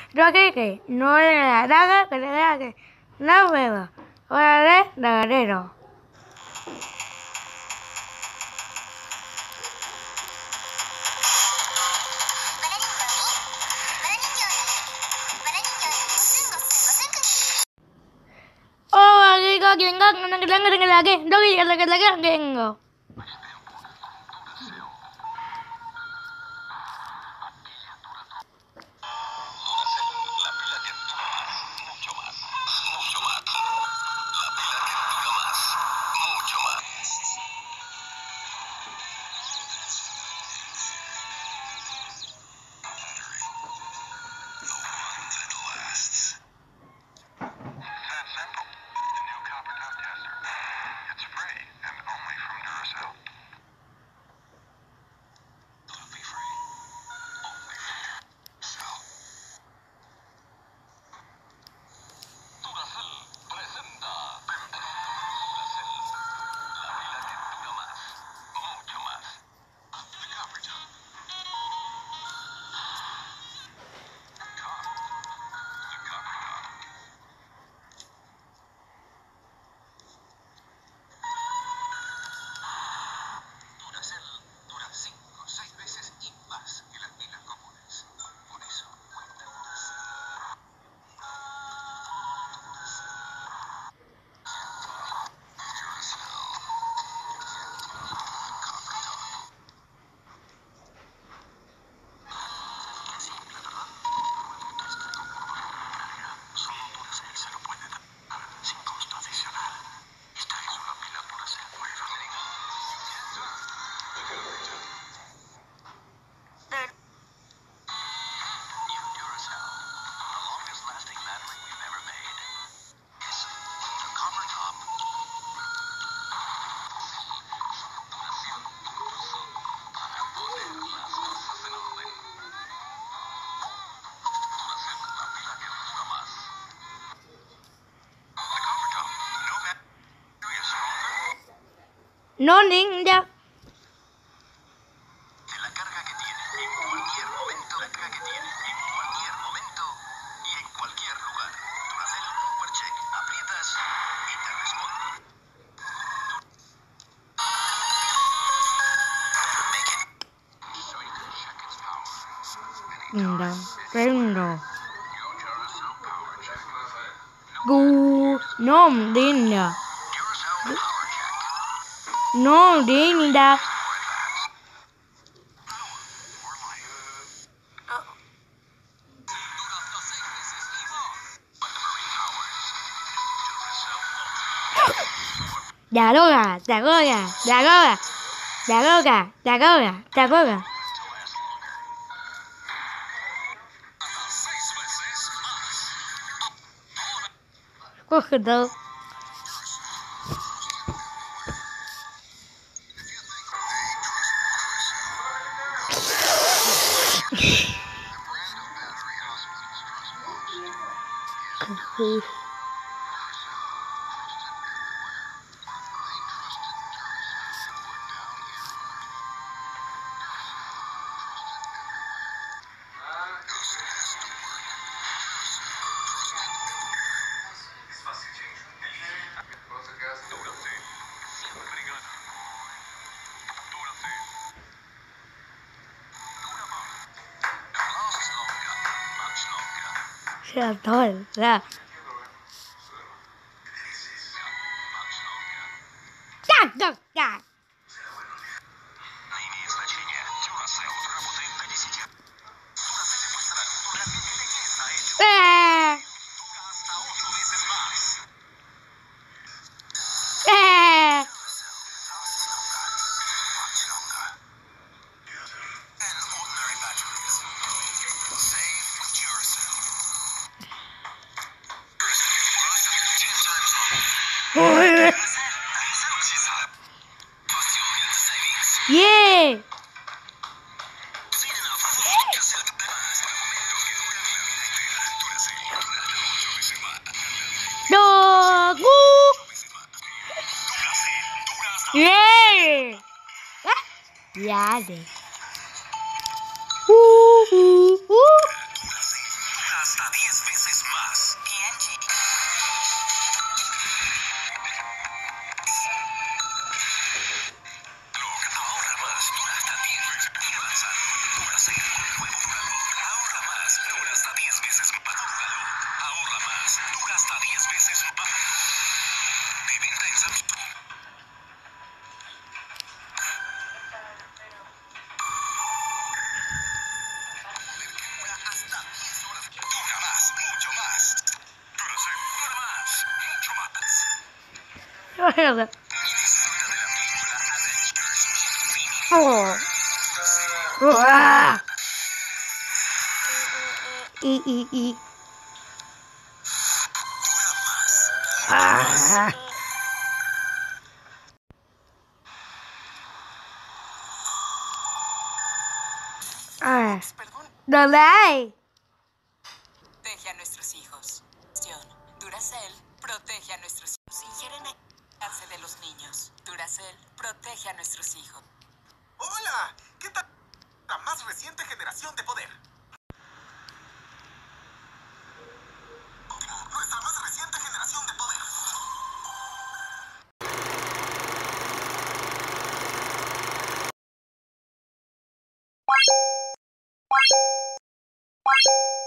Yo que no le da que le da que no beba. Ahora de guerrero. Oh, aquí quien gana que tenga que la que no que la que tengo. No ninja. La carga que tiene en cualquier momento, la carga que tiene en cualquier momento y en cualquier lugar. Duracell Power Check, aprietas y te responde. No, prendo. No ninja. No ninja. Dagoga. Cógelo. Sea todo, ya. Ya. Имеет значение. Duracell. Работает до 10. Duracell demuestra durabilidad de belleza hecho. Hasta 8 veces más. And ordinary batteries. Save with Duracell. Duracell 10 times longer. Yeah. Yeah. Ya de. Oh. Uah. Y. Ah. Ah. Perdón. ¿Dónde hay? Protege a nuestros hijos. Duracell protege a nuestros hijos. Ingieren a de los niños. Duracell protege a nuestros hijos. ¡Hola! ¿Qué tal la más reciente generación de poder? Nuestra más reciente generación de poder.